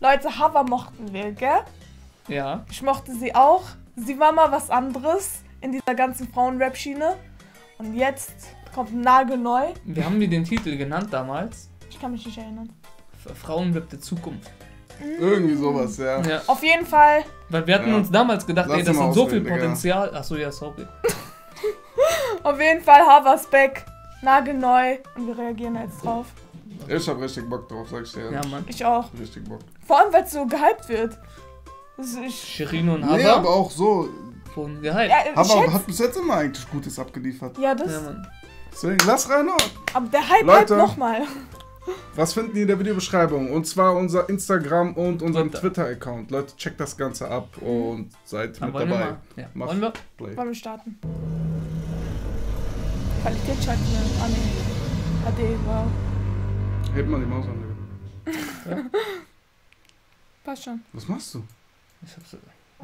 Leute, Hava mochten wir, gell? Ja. Ich mochte sie auch. Sie war mal was anderes in dieser ganzen Frauen-Rap-Schiene. Und jetzt kommt nagelneu. Wir haben den Titel genannt damals. Ich kann mich nicht erinnern. Frauenrap der Zukunft. Irgendwie sowas, ja. Ja. Auf jeden Fall. Weil wir hatten uns damals gedacht, Lass ey, das ihn mal hat so viel ausreden, Potenzial. Achso, ja, sorry. Auf jeden Fall Havas back. Nagelneu. Und wir reagieren jetzt drauf. Ich hab richtig Bock drauf, sag ich dir. Ja, Mann. Ich auch. Richtig Bock. Vor allem, weil es so gehypt wird. Shirino und Nee, Hava aber auch so. wurden gehypt. Ja, Aber hat bis jetzt immer eigentlich Gutes abgeliefert. ja, das. Ja, Mann. Deswegen, lass rein. Aber der Hype Leute. hype nochmal. Was finden die in der Videobeschreibung? Und zwar unser Instagram und unseren Twitter. Twitter-Account. Leute, checkt das Ganze ab und seid Dann mit wollen wir dabei. mal. Ja. Mach Wollen wir? Play. Wollen wir starten? Qualität schalten wir. Ah, nee. HD, wow. Heb mal die Maus an, Digga. Passt schon. Was machst du? Ich hab's.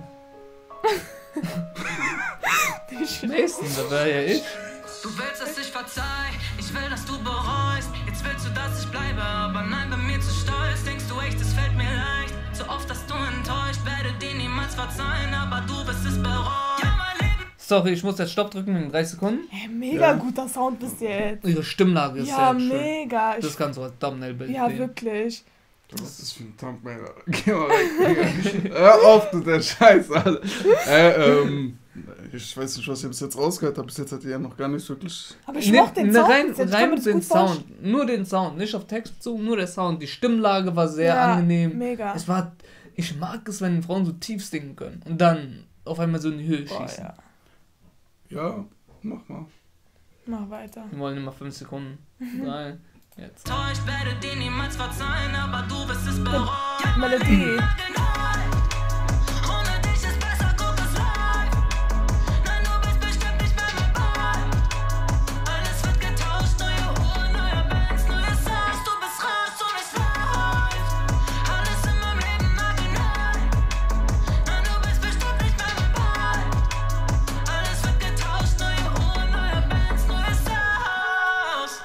Die Nächsten, da wäre ja ich. Du willst, dass ich verzeih, ich will, dass du bereust. Jetzt willst du, dass ich bleibe, aber nein, bei mir zu stolz. Denkst du echt, es fällt mir leicht. So oft, dass du enttäuscht, werde dir niemals verzeihen, aber du wirst es bereuen. Ja, mein Leben. Sorry, ich muss jetzt Stopp drücken in 30 Sekunden. Hey, mega Ja. guter Sound bis jetzt. Ihre Stimmlage ist Ja, sehr schön. mega. Das kannst du als Thumbnail-Bild Ja, sehen. wirklich. Was ist das für ein Thumbnail? Geh mal weg, Digga. Hör auf mit der Scheiße, Alter. Ich weiß nicht, was ihr bis jetzt rausgehört habt. Bis jetzt hat ihr ja noch gar nicht wirklich... Aber ich mochte den Sound bis jetzt. Ich kann rein mir das den gut vorstellen. Sound. Nur den Sound, nicht auf Text bezogen, nur der Sound. Die Stimmlage war sehr angenehm. Mega. Es war, ich mag es, wenn Frauen so tief singen können und dann auf einmal so in die Höhe schießen. Ja. Ja, mach mal. Mach weiter. Wir wollen immer 5 Sekunden. 3, jetzt. Enttäuscht, werde dir niemals verzeihen, aber du wirst es bereuen. Ja, mein Melodie. Leben ohne dich ist besser, guck es live. Nein, du bist bestimmt nicht mehr dabei. Alles wird getauscht, neue Uhren, neue Bands, neue Songs. Du bist raus und es läuft. Alles in meinem Leben nagelneu. Nein, du bist bestimmt nicht mehr dabei. Alles wird getauscht, neue Uhren, neue Bands, neue Songs.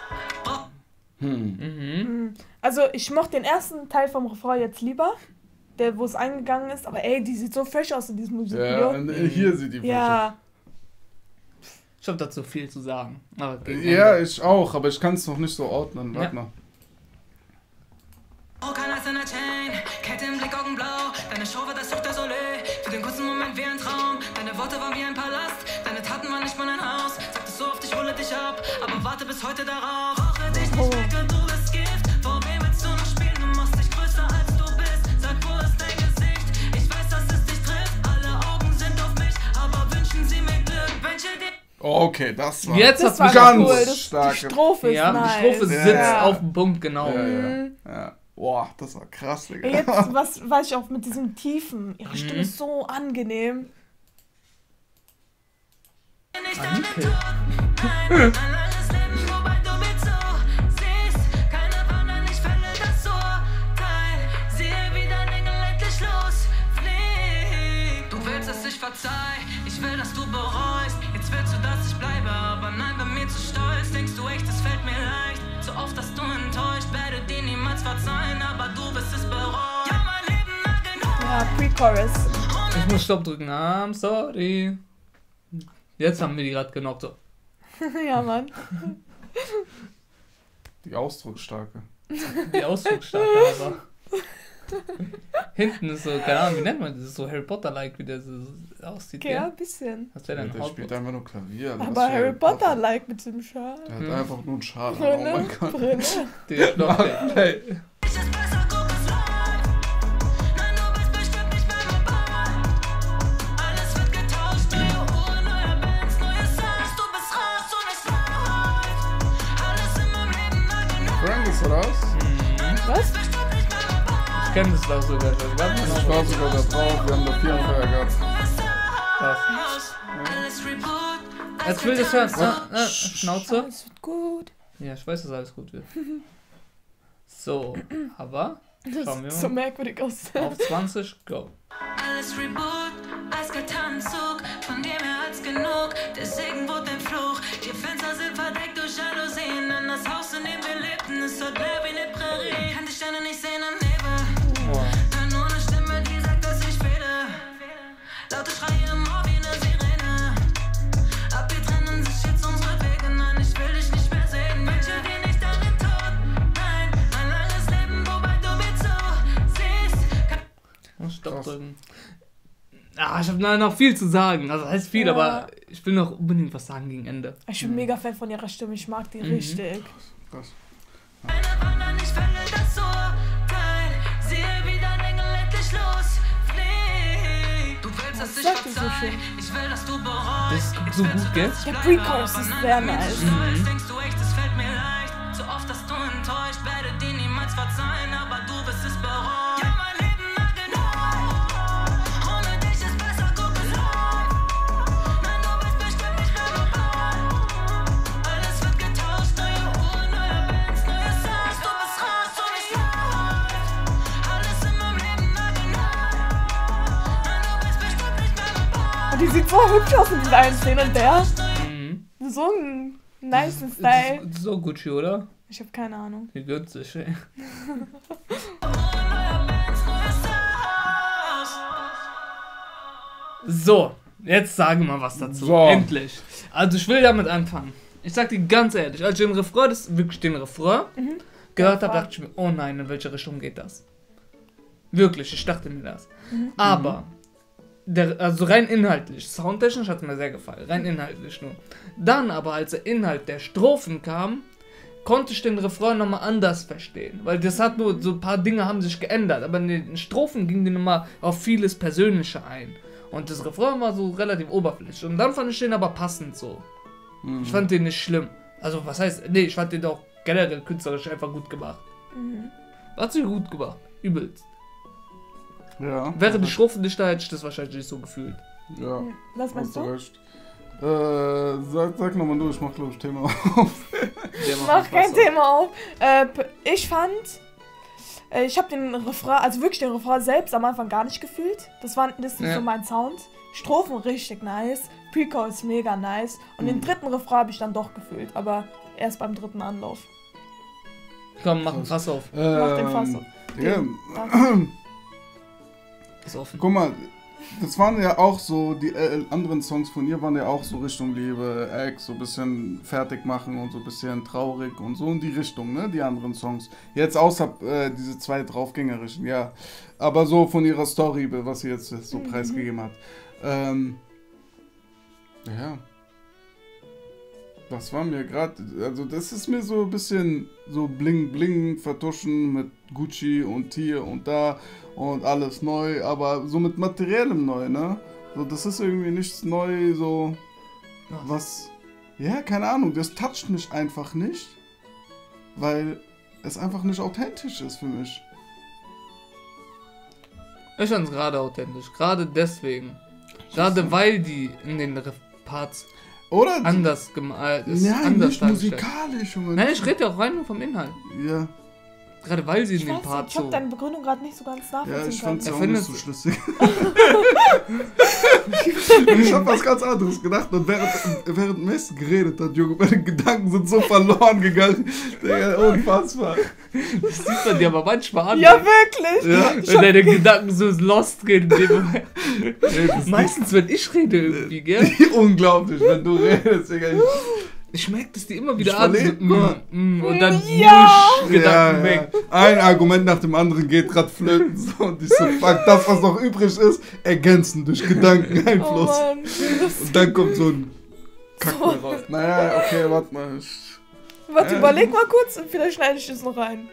Also, ich mochte den ersten Teil vom Refrain jetzt lieber. Der, wo es eingegangen ist. Aber ey, die sieht so fresh aus in diesem Ja, Musikvideo. und hier sieht die Ja. Ich habe dazu viel zu sagen. Aber gegen Ja, Ende. ich auch, aber ich kann es noch nicht so ordnen. Warte Ja. mal. Oh, kein Eis in der Chain, Kälte im Blick, Augenblau. Deine Show war das Such der Soleil. Für den kurzen Moment wie ein Traum. Deine Worte waren wie ein Palast. Deine Taten waren nicht mal ein Haus. Sagte so oft, ich hole dich ab. Aber warte bis heute darauf. Brauche dich nicht, merke, du bist Gift. Vor wem willst du noch spielen? Du machst dich größer als du bist. Sag, wo ist dein Gesicht? Ich weiß, dass es dich trifft. Alle Augen sind auf mich. Aber wünschen sie mir Glück. Wünsche dir. Okay, das war... Jetzt Das hat war mich ganz cool. Das, starke- die Strophe ist Ja, nice. die Strophe Ja. sitzt auf dem Punkt, genau. Ja, ja. Ja. Boah, das war krass, Digga. Ey, jetzt, was weiß ich auch mit diesem Tiefen. Ihre Stimme ist so angenehm. Anke. Ein langes Leben, wobei du mir zusiehst. Keine Wandern, ich fälle das Urteil. Siehe, wie dein Engel endlich losfliegt. Du willst, dass ich verzeih, ich will, dass du bereust. Jetzt willst du, dass ich bleibe, aber nein, bei mir zu stolz. Denkst du echt, es fällt mir leicht. So oft, dass du enttäuscht, werde dir niemals verzeihen, aber du wirst es bereuen. Ja, mein Leben nagelneu. Ja, Pre-Chorus. Ich muss Stopp drücken. I'm sorry. Jetzt haben wir die gerade genockt. So. Ja, Mann. Die Ausdrucksstarke. Die Ausdrucksstarke, aber. Hinten ist so, keine Ahnung, wie nennt man das? So Harry Potter-like, wie der so aussieht. Okay, ja, Ja? ein bisschen. Was wäre denn Der spielt Haut? einfach nur Klavier. das Aber ist Harry Potter-like mit dem Schal. Der hat einfach nur einen Schal. Oh Brille, mein Gott. Brille. Der Stopp. Hey. Ich ist besser, guck es live. Nein, du bist bestimmt nicht mehr dabei. Alles wird getauscht, neue Uhren, neue Bands, neue Songs. Du bist raus und es läuft. Alles in meinem Leben nagelneu. Frank ist raus. Was? Bestimmt nicht mehr dabei. Ich kenne das doch sogar schon. Warte Ich mal. war sogar da drauf. Wir haben da 4 Feuer gehabt. Alles Reboot. Jetzt will das hören. Schnauze. Alles wird gut. Ja, ich weiß, dass alles gut wird. So, aber Das schauen wir sieht so mal. merkwürdig aus. Auf 20, go. Alles Reboot, eiskalter Anzug, von dir mehr als genug, der Segen wurde ein Fluch, die Fenster sind verdeckt durch Jalousien, an das Haus, in dem wir lebten, ist dort leer wie eine Prärie, kann die Sterne nicht sehen am Nebel, Boah. nein, ausdrücken. Ich habe noch viel zu sagen. Also heißt viel, aber ich will noch unbedingt was sagen gegen Ende. Ich bin mega Fan von ihrer Stimme, ich mag die richtig. Krass. Meine Wandern, ich fälle das Urteil. Sehe, wie dein Engel endlich losfliegt. Du willst, dass ich sagt die so verzeih. schön? Ich will, dass du bereust. Das ist so gut, gell? Der Pre-Chorus ist sehr nice. Denkst du echt, es fällt mir leicht. So oft, dass du enttäuscht, werde dir niemals verzeihen, aber du bist es bereut. Ja, mein Leben nagelneu. Ohne dich ist besser, guck es live. Nein, du bist bestimmt nicht mehr dabei. Alles wird getauscht, neue Uhren, neue Bands, neue Songs. Du bist raus und ich läuft. Alles in meinem Leben nagelneu. Nein, du bist bestimmt nicht mehr dabei. Und die sieht so hübsch aus in diesen einen Szenen und der. Mhm. So ein nice Style. Das ist so Gucci, oder? Ich habe keine Ahnung. Wie günstig, ey. So, jetzt sage mal was dazu. So. Endlich. Also ich will damit anfangen. Ich sag dir ganz ehrlich, als ich den Refrain, wirklich den Refrain gehört habe, dachte ich mir, oh nein, in welche Richtung geht das? Wirklich, ich dachte mir das. Aber, also rein inhaltlich, soundtechnisch hat es mir sehr gefallen, rein inhaltlich nur. Dann aber, als der Inhalt der Strophen kam, konnte ich den Refrain nochmal anders verstehen. Weil das hat nur, so ein paar Dinge haben sich geändert, aber in den Strophen ging die nochmal auf vieles Persönliche ein. Und das Refrain war so relativ oberflächlich. Und dann fand ich den aber passend so. Ich fand den nicht schlimm. Also was heißt, nee, ich fand den auch generell künstlerisch einfach gut gemacht. Hat sich gut gemacht, übelst. Ja. Wäre die Strophe nicht da, hätte ich das wahrscheinlich nicht so gefühlt. Ja. Was meinst Hast du du? recht. Sag nochmal du, ich mach glaube ich Thema auf. Der Mach kein Fass Thema auf. Ich fand, ich habe den Refrain, also wirklich den Refrain selbst am Anfang gar nicht gefühlt. Das ist nicht Ja. so mein Sound. Strophen richtig nice, Pre-Chorus mega nice. Und den dritten Refrain habe ich dann doch gefühlt, aber erst beim dritten Anlauf. auf. Komm, mach ein Fass auf. Mach den Fass auf. Ja, Ist offen. guck mal, das waren ja auch so, die anderen Songs von ihr waren ja auch so Richtung Liebe, Ex, so ein bisschen fertig machen und so ein bisschen traurig und so in die Richtung, ne, die anderen Songs. Jetzt außer diese zwei draufgängerischen, ja. Aber so von ihrer Story, was sie jetzt so preisgegeben hat. Ja. Das war mir gerade, also das ist mir so ein bisschen so bling bling vertuschen mit Gucci und hier und da und alles neu, aber so mit materiellem neu, ne? So, das ist irgendwie nichts neu, so was, ja, keine Ahnung, das toucht mich einfach nicht, weil es einfach nicht authentisch ist für mich. Ich fand es gerade authentisch. Gerade deswegen. Gerade weil die in den Parts Oder? anders gemalt ist. Nein, anders nicht dargestellt. musikalisch, Junge. Nein, ich rede ja auch rein nur vom Inhalt. Ja, Gerade weil sie in Ich den weiß Part nicht, ich habe so. deine Begründung gerade nicht so ganz ja, nachvollziehen ich können. fand's ja auch findet- nicht so schlüssig. Ich hab was ganz anderes gedacht und während Messi geredet hat, Junge, meine Gedanken sind so verloren gegangen. Digga, unfassbar. Das sieht man dir aber manchmal an. Ja, wirklich! Ja, Wenn deine Gedanken so lost gehen. in dem Moment. ey, das Meistens, wenn ich rede irgendwie, gell? ist unglaublich, wenn du redest, Digga. Ich merke das dir immer wieder Ich an. verlebe, guck mal. Und dann Ja. wusch, Gedanken weg. Ein Argument nach dem anderen geht grad flöten. So, und ich so, fuck, das, was noch übrig ist, ergänzen durch Oh Gedankeneinfluss. Mann. Und dann kommt so ein Kack mehr raus. Naja, okay, warte mal. Warte, überleg mal kurz und vielleicht schneide ich das noch rein.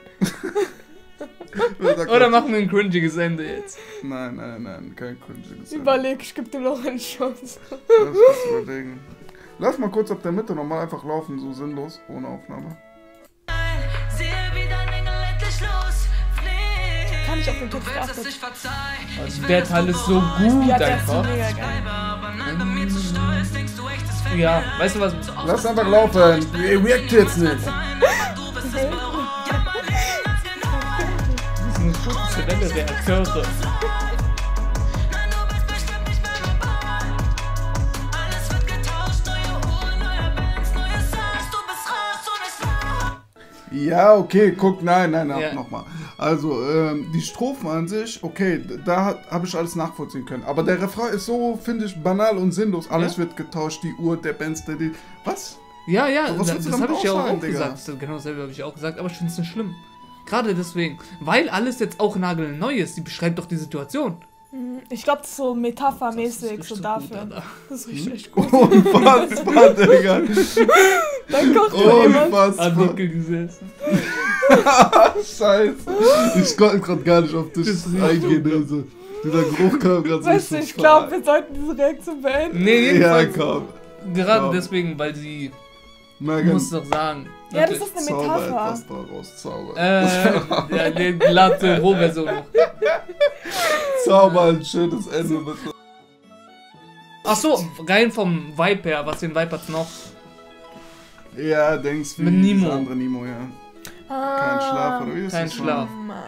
Oder machen wir ein cringiges Ende jetzt. Nein, kein cringiges. Überleg, ich geb dir noch eine Chance. Lass uns überlegen. Lass mal kurz ab der Mitte nochmal einfach laufen, so sinnlos, ohne Aufnahme. Sehe, wie dein Engel endlich losfliegt. Kann ich auf den Du Text willst, dass geachtet. ich verzeih. Also der Teil ist so gut Ja, der ist einfach. mega geil. Aber nein, bei mir zu stolz, denkst du echt, es fällt mir Ja, leicht. weißt du was? Lass einfach laufen. Ihr react jetzt nicht. Du bist es bereut. Ja, mein Leben ganz genau. Das sind professionelle Reakteure. Nein, du bist bestimmt nicht mehr dabei. Alles wird getauscht, neue Uhren, neue Bands, neue Songs. Du bist raus und es läuft. Ja, okay, guck, nein, Ja. nochmal. Also, die Strophen an sich, okay, da habe ich alles nachvollziehen können. Aber der Refrain ist so, finde ich, banal und sinnlos. Alles wird getauscht, die Uhr, der Benz, die... Was? Ja, Aber was willst du das damit habe ich ja auch aussagen, Digga? gesagt. Das genau dasselbe habe ich auch gesagt, aber ich finde es nicht schlimm. Gerade deswegen. Weil alles jetzt auch nagelneu ist. Die beschreibt doch die Situation. Ich glaube, das ist so metaphermäßig, Das ist so richtig dafür. gut, Alter. Das ist richtig gut. Unfassbar, Digga. Dann kocht mir jemand. Unfassbar. Artikel gesessen. Scheiße. Ich konnte gerade gar nicht auf dich Das riecht eingehen. so. Also. Dieser Geruch kam gerade so. Weißt du, ich glaube, wir sollten diese Reaktion beenden. Nee, Ja, jedenfalls. komm. Gerade Komm. deswegen, weil sie. Ich Megan, muss doch sagen. Ja, das wirklich. ist eine zauber Metapher. etwas daraus. Zauber. Ja, die glatte Rohversion noch. Zauber ein schönes Ende bitte. Achso, rein vom Vibe her, was den Vibe hat noch. Ja, denkst wie Mit Nemo. das andere Nemo, ja. Kein Schlaf, oder wie ist Kein das? Schlaf.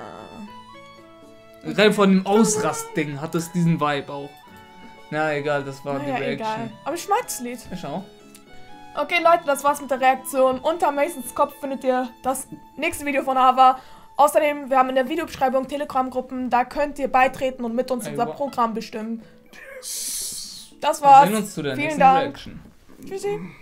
Ah. Rein von dem Ausrast-Ding hat es diesen Vibe auch. Na egal, das war die Naja, Reaction. egal. Aber ich mag das Lied. Ja, schau. Okay, Leute, das war's mit der Reaktion. Unter Masons Kopf findet ihr das nächste Video von Ava. Außerdem, wir haben in der Videobeschreibung Telegram-Gruppen, da könnt ihr beitreten und mit uns unser wow. Programm bestimmen. Das Wir war's. sehen uns zu der Vielen nächsten Dank. Reaction. Tschüssi.